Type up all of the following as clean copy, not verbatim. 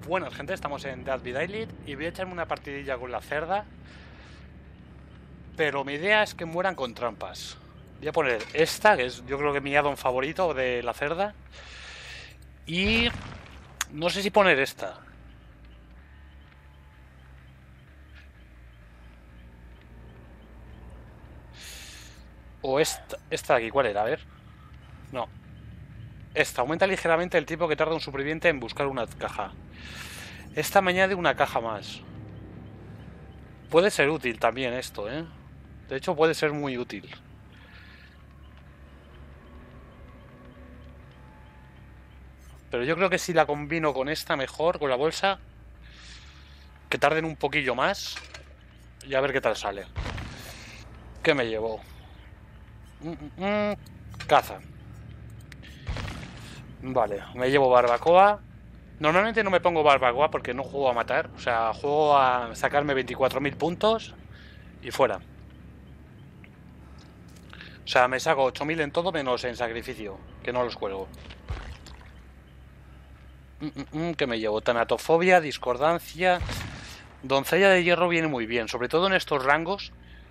Buenas, gente, estamos en Dead by Daylight y voy a echarme una partidilla con la cerda. Pero mi idea es que mueran con trampas. Voy a poner esta, que es yo creo que mi addon favorito de la cerda. Y no sé si poner esta. O esta de aquí, ¿cuál era? A ver. No. Esta aumenta ligeramente el tiempo que tarda un superviviente en buscar una caja. Esta me añade una caja más. Puede ser útil también esto, ¿eh? De hecho, puede ser muy útil. Pero yo creo que si la combino con esta mejor, con la bolsa, que tarden un poquillo más, y a ver qué tal sale. ¿Qué me llevo? Caza. Vale, me llevo barbacoa. Normalmente no me pongo barbacoa porque no juego a matar. O sea, juego a sacarme 24.000 puntos y fuera. O sea, me saco 8.000 en todo menos en sacrificio, que no los cuelgo. ¿Qué me llevo? Tanatofobia, discordancia. Doncella de hierro viene muy bien, sobre todo en estos rangos.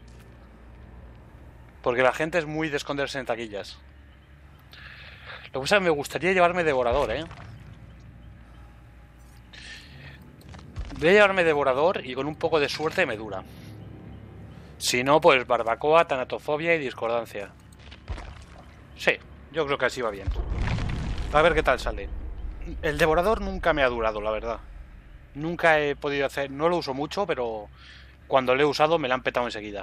Porque la gente es muy de esconderse en taquillas. Lo que pasa es que me gustaría llevarme devorador, ¿eh? Voy a llevarme devorador y con un poco de suerte me dura. Si no, pues barbacoa, tanatofobia y discordancia. Sí, yo creo que así va bien. A ver qué tal sale. El devorador nunca me ha durado, la verdad. Nunca he podido hacer... No lo uso mucho, pero cuando lo he usado me lo han petado enseguida.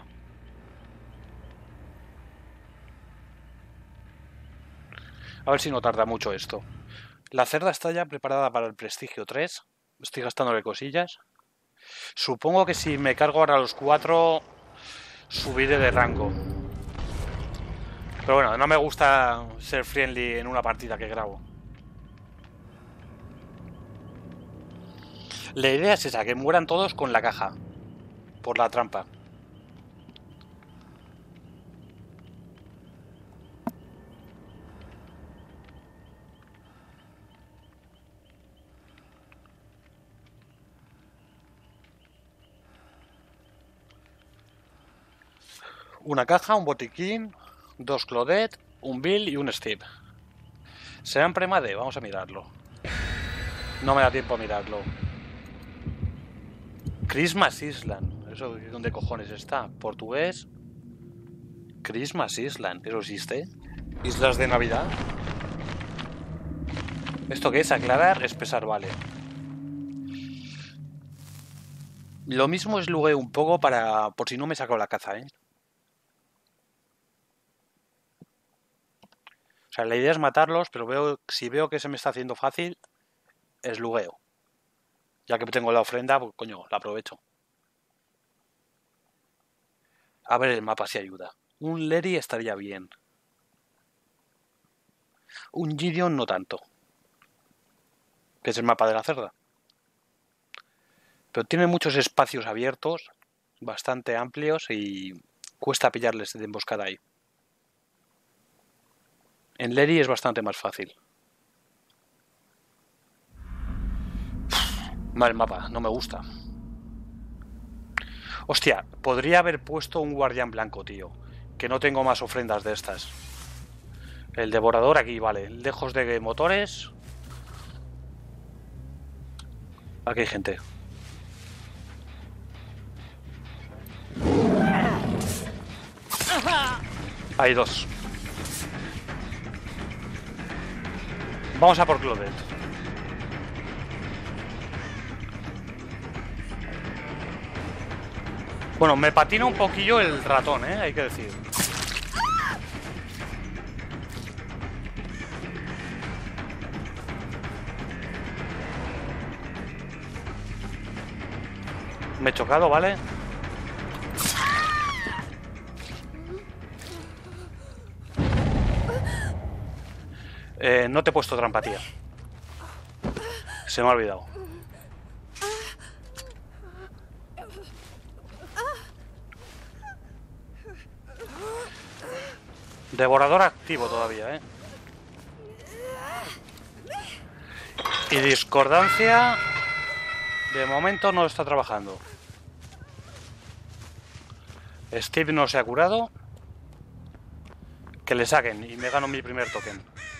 A ver si no tarda mucho esto. La cerda está ya preparada para el prestigio 3. Estoy gastándole cosillas. Supongo que si me cargo ahora los 4 subiré de rango. Pero bueno, no me gusta ser friendly en una partida que grabo. La idea es esa, que mueran todos con la caja. Por la trampa. Una caja, un botiquín, 2 Claudette, un Bill y un Steve. ¿Serán premade? Vamos a mirarlo. No me da tiempo a mirarlo. Christmas Island. ¿Eso dónde cojones está? ¿Portugués? Christmas Island. ¿Eso existe? ¿Islas de Navidad? ¿Esto qué es? Aclarar, espesar, vale. Lo mismo es luego un poco para... por si no me saco la caza, ¿eh? O sea, la idea es matarlos, pero si veo que se me está haciendo fácil, es lugueo. Ya que tengo la ofrenda, pues coño, la aprovecho. A ver el mapa si ayuda. Un Lery estaría bien. Un Gideon no tanto. Que es el mapa de la cerda. Pero tiene muchos espacios abiertos, bastante amplios y cuesta pillarles de emboscada ahí. En Lery es bastante más fácil. Mal mapa, no me gusta. Hostia, podría haber puesto un guardián blanco, tío. Que no tengo más ofrendas de estas. El devorador aquí, vale. Lejos de motores. Aquí hay gente. Hay 2. Vamos a por Claudette. Bueno, me patina un poquillo el ratón, hay que decir. Me he chocado, ¿vale? No te he puesto trampa, tía. Se me ha olvidado. Devorador activo todavía, Y discordancia De momento no está trabajando. Steve no se ha curado. Que le saquen y me gano mi primer token.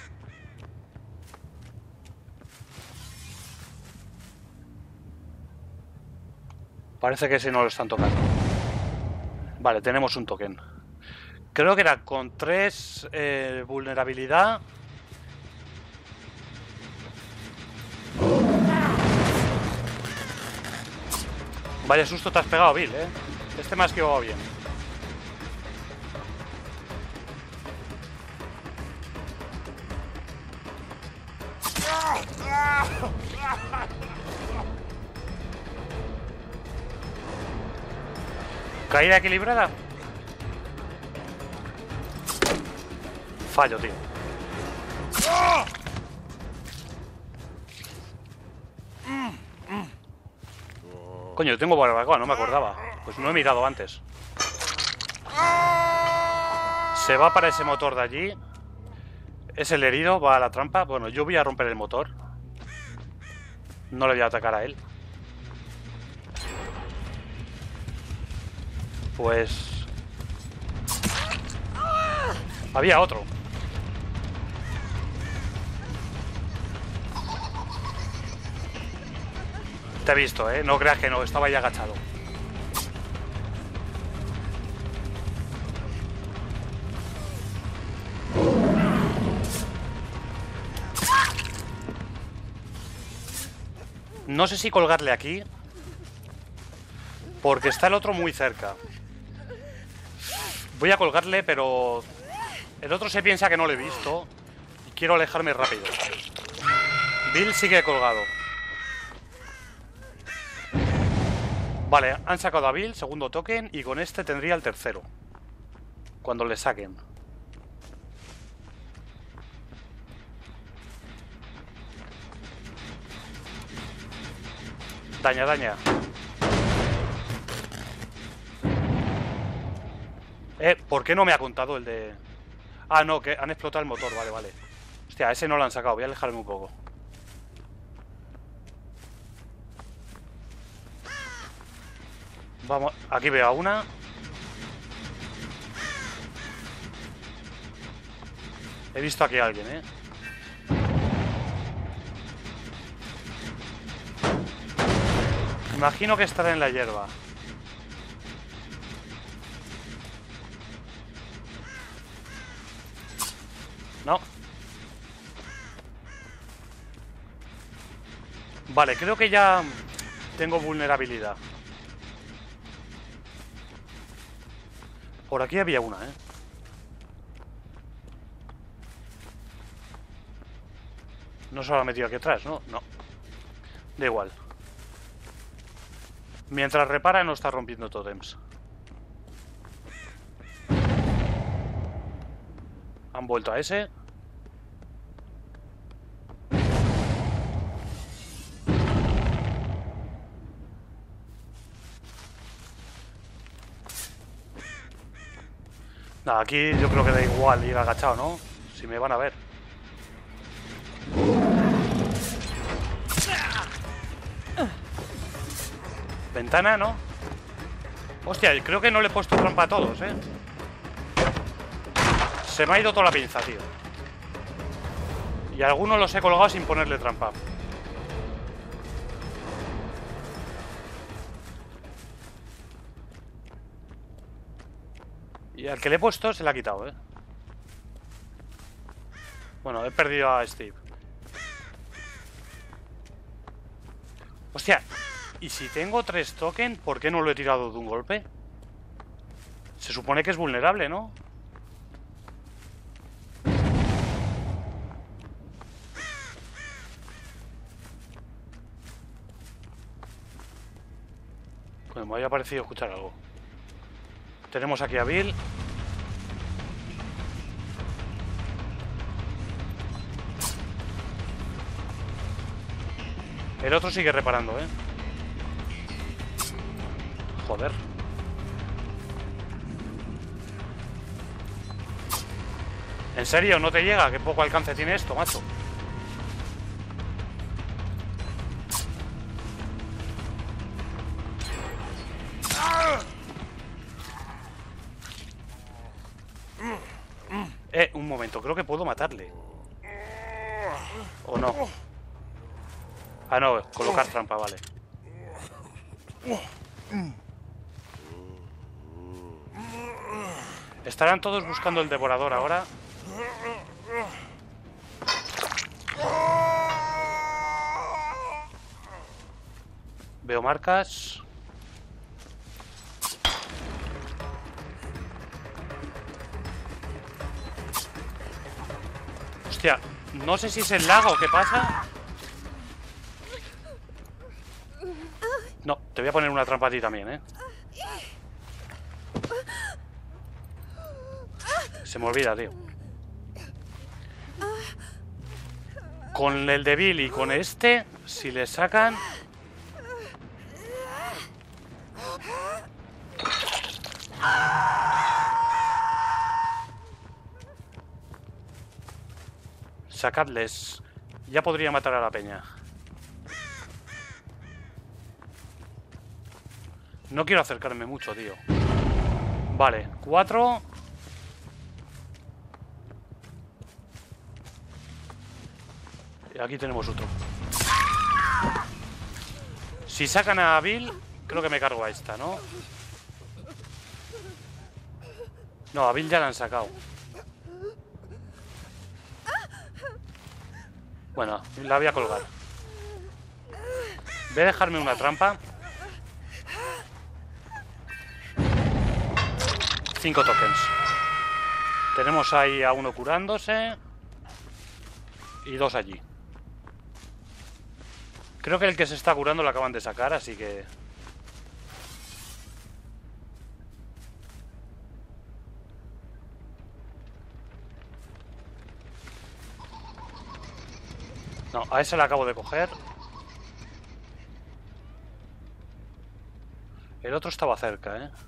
Parece que ese no lo están tocando. Vale, tenemos un token. Creo que era con 3 vulnerabilidad. Vaya susto te has pegado, Bill, ¿eh? Este me ha esquivado bien. Caída equilibrada. Fallo, tío. Coño, tengo barbacoa, no me acordaba. Pues no he mirado antes. Se va para ese motor de allí. Es el herido, va a la trampa. Bueno, yo voy a romper el motor. No le voy a atacar a él. Pues... había otro. Te he visto, ¿eh? No creas que no, estaba ya agachado. No sé si colgarle aquí, porque está el otro muy cerca. Voy a colgarle, pero el otro se piensa que no lo he visto y quiero alejarme rápido. Bill sigue colgado. Vale, han sacado a Bill, segundo token, y con este tendría el tercero cuando le saquen. Daña, daña. ¿Por qué no me ha contado el de...? Ah, no, que han explotado el motor, vale, vale. Hostia, ese no lo han sacado, voy a alejarme un poco. Vamos, aquí veo a una. He visto aquí a alguien, ¿eh? Imagino que estará en la hierba. No. Vale, creo que ya tengo vulnerabilidad. Por aquí había una, ¿eh? No se lo ha metido aquí atrás, ¿no? No. Da igual. Mientras repara no está rompiendo tótems. Han vuelto a ese. Nada, aquí yo creo que da igual ir agachado, ¿no? Si me van a ver. Ventana, ¿no? Hostia, creo que no le he puesto trampa a todos, ¿eh? Se me ha ido toda la pinza, tío. Y a algunos los he colgado sin ponerle trampa. Y al que le he puesto se le ha quitado, ¿eh? Bueno, he perdido a Steve. Hostia, ¿y si tengo 3 tokens, por qué no lo he tirado de un golpe? Se supone que es vulnerable, ¿no? Pues me había parecido escuchar algo. Tenemos aquí a Bill. El otro sigue reparando, ¿eh? Joder. ¿En serio? ¿No te llega? ¿Qué poco alcance tiene esto, macho? momento. Creo que puedo matarle. ¿O no? Ah, no. Colocar trampa, vale. Estarán todos buscando el devorador ahora. Veo marcas. Hostia, no sé si es el lago. ¿Qué pasa? No, te voy a poner una trampa a ti también, ¿eh? Se me olvida, tío. Con el de Bill y con este, si le sacan... Sacadles. Ya podría matar a la peña. No quiero acercarme mucho, tío. Vale, 4. Y aquí tenemos otro. Si sacan a Bill, creo que me cargo a esta, ¿no? No, a Bill ya la han sacado. Bueno, la voy a colgar. Voy a dejarme una trampa. 5 tokens. Tenemos ahí a uno curándose. Y 2 allí. Creo que el que se está curando lo acaban de sacar, así que... No, a ese le acabo de coger. El otro estaba cerca, ¿eh?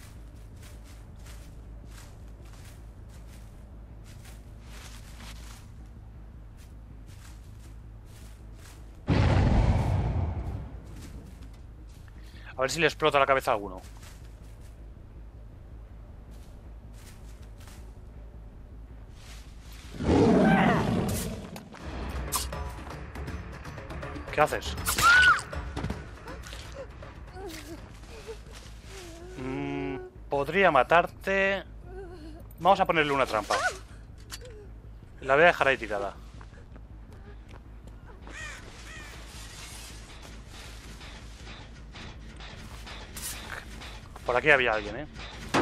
A ver si le explota la cabeza a alguno. ¿Qué haces? Podría matarte. Vamos a ponerle una trampa. La voy a dejar ahí tirada. Por aquí había alguien, ¿eh?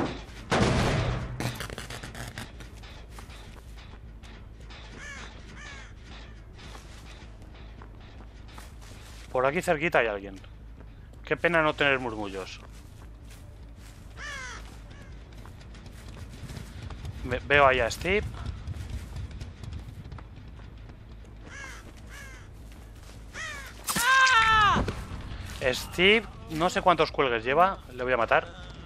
Por aquí cerquita hay alguien. Qué pena no tener murmullos. Veo ahí a Steve. Steve, no sé cuántos cuelgues lleva. Le voy a matar.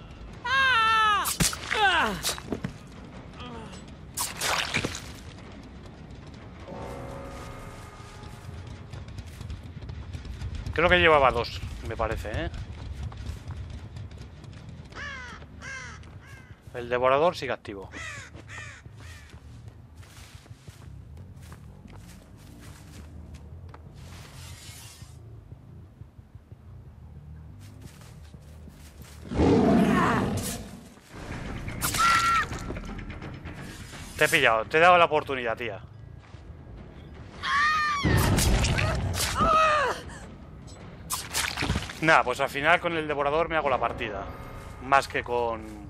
Creo que llevaba 2, me parece, ¿eh? El devorador sigue activo. Te he pillado, te he dado la oportunidad, tía. Nada, pues al final con el devorador me hago la partida. Más que con...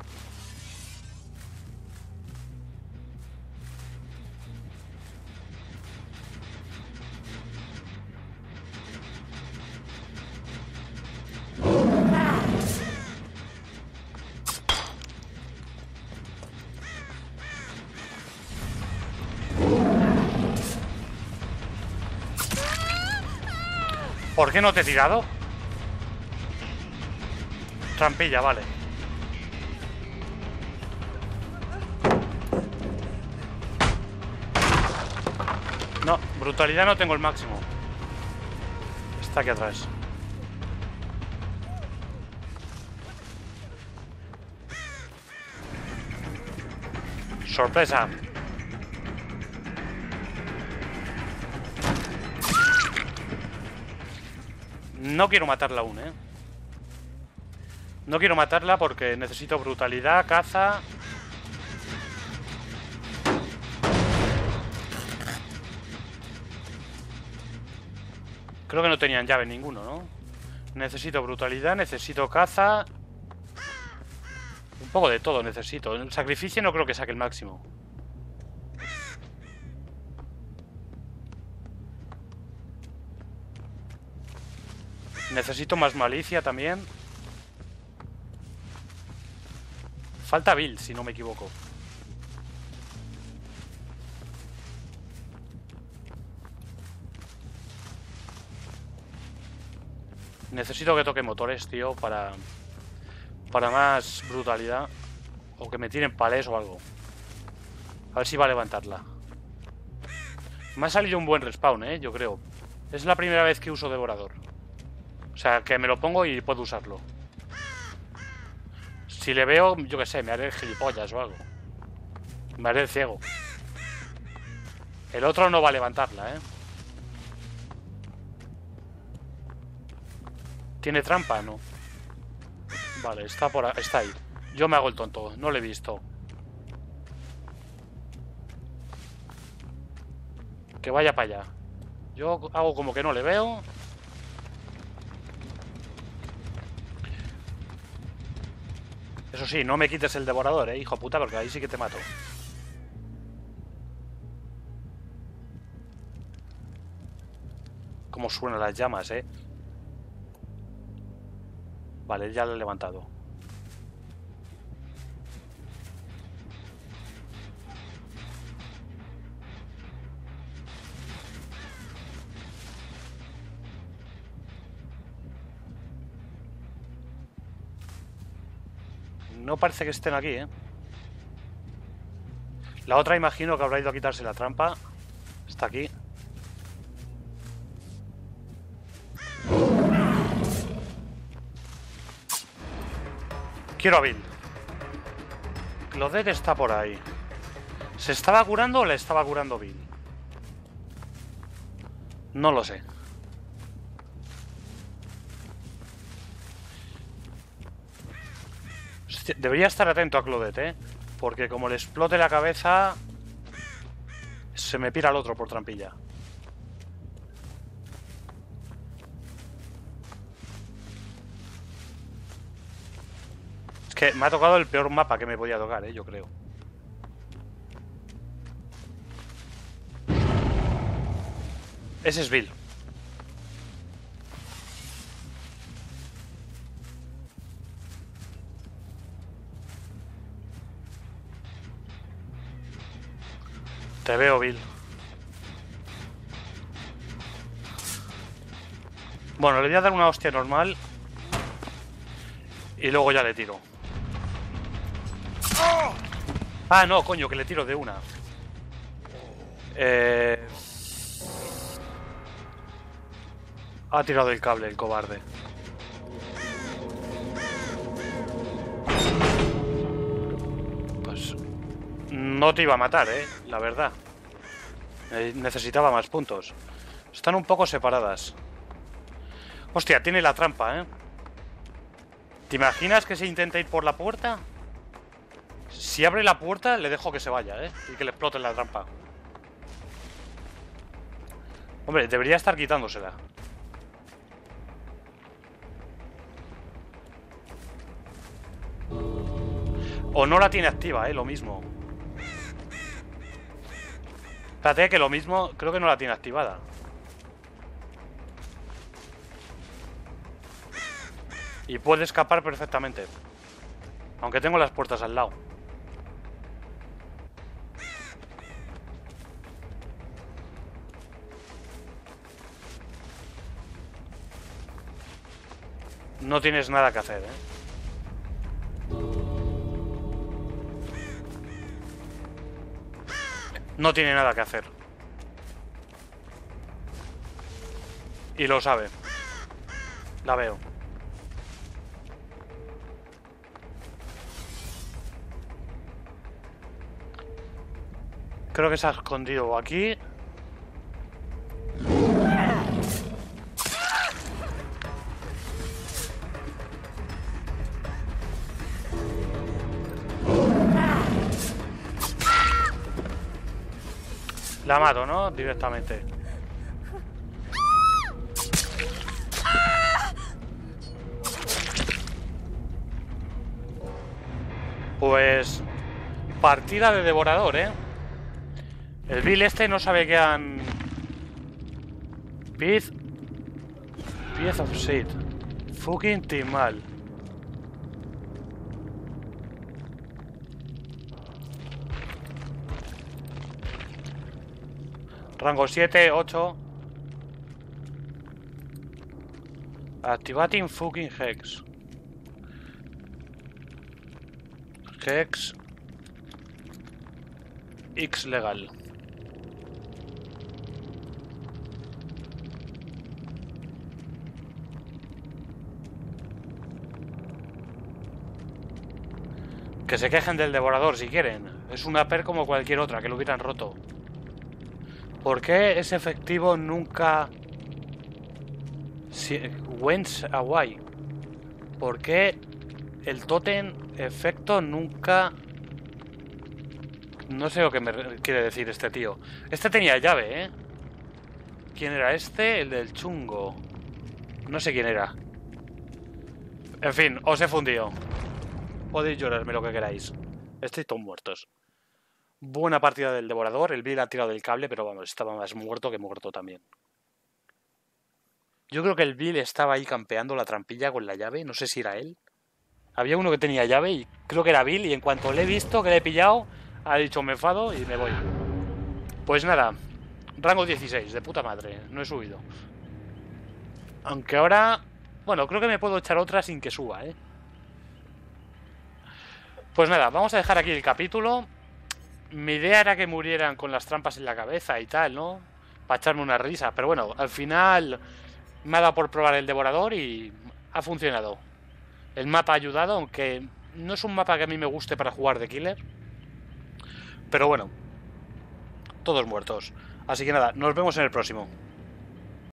¿Por qué no te he tirado? Trampilla, vale. No, brutalidad no tengo el máximo. Está aquí atrás. Sorpresa. No quiero matarla aún, ¿eh? No quiero matarla porque necesito brutalidad, caza. Creo que no tenían llave ninguno, ¿no? Necesito brutalidad, necesito caza. Un poco de todo necesito. El sacrificio no creo que saque el máximo. Necesito más malicia también. Falta Bill, si no me equivoco. Necesito que toque motores, tío, para más brutalidad. O que me tiren palés o algo. A ver si va a levantarla. Me ha salido un buen respawn, yo creo. Es la primera vez que uso devorador. O sea, que me lo pongo y puedo usarlo. Si le veo, yo qué sé, me haré el gilipollas o algo. Me haré el ciego. El otro no va a levantarla, ¿Tiene trampa? No. Vale, está por ahí, está ahí. Yo me hago el tonto, no lo he visto. Que vaya para allá. Yo hago como que no le veo. Eso sí, no me quites el devorador, hijo puta, porque ahí sí que te mato. Cómo suenan las llamas, Vale, ya lo he levantado. No parece que estén aquí, La otra imagino que habrá ido a quitarse la trampa. Está aquí. Quiero a Bill. Claudette está por ahí. ¿Se estaba curando o le estaba curando Bill? No lo sé. Debería estar atento a Claudette, porque como le explote la cabeza, se me pira el otro por trampilla. Es que me ha tocado el peor mapa que me podía tocar, yo creo. Ese es Bill. Te veo, Bill. Bueno, le voy a dar una hostia normal. Y luego ya le tiro. Ah, no, coño, que le tiro de una. Ha tirado el cable, el cobarde. Pues no te iba a matar, la verdad. Necesitaba más puntos. Están un poco separadas. Hostia, tiene la trampa, ¿Te imaginas que se intenta ir por la puerta? Si abre la puerta, le dejo que se vaya, y que le explote la trampa. Hombre, debería estar quitándosela. O no la tiene activa, lo mismo. Espérate, que lo mismo, creo que no la tiene activada. Y puede escapar perfectamente. Aunque tengo las puertas al lado. No tienes nada que hacer, No tiene nada que hacer. Y lo sabe. La veo. Creo que se ha escondido aquí. La mato, ¿no? Directamente. Pues... partida de devorador, ¿eh? El Bill este no sabe que han... Piece of shit. Fucking timal. Rango 7, 8. Activating fucking hex. Hex. X legal. Que se quejen del devorador si quieren. Es una perk como cualquier otra, que lo hubieran roto. ¿Por qué ese efectivo nunca... went away? ¿Por qué el tótem efecto nunca... No sé lo que me quiere decir este tío. Este tenía llave, ¿eh? ¿Quién era este? El del chungo. No sé quién era. En fin, os he fundido. Podéis llorarme lo que queráis. Estáis todos muertos. Buena partida del devorador. El Bill ha tirado del cable, pero vamos, estaba más muerto que muerto también. Yo creo que el Bill estaba ahí campeando la trampilla con la llave. No sé si era él. Había uno que tenía llave y creo que era Bill. Y en cuanto le he visto, que le he pillado, ha dicho me enfado y me voy. Pues nada. Rango 16, de puta madre. No he subido. Aunque ahora... Bueno, creo que me puedo echar otra sin que suba, ¿eh? Pues nada, vamos a dejar aquí el capítulo. Mi idea era que murieran con las trampas en la cabeza y tal, ¿no? Para echarme una risa. Pero bueno, al final me ha dado por probar el devorador y ha funcionado. El mapa ha ayudado, aunque no es un mapa que a mí me guste para jugar de killer. Pero bueno, todos muertos. Así que nada, nos vemos en el próximo.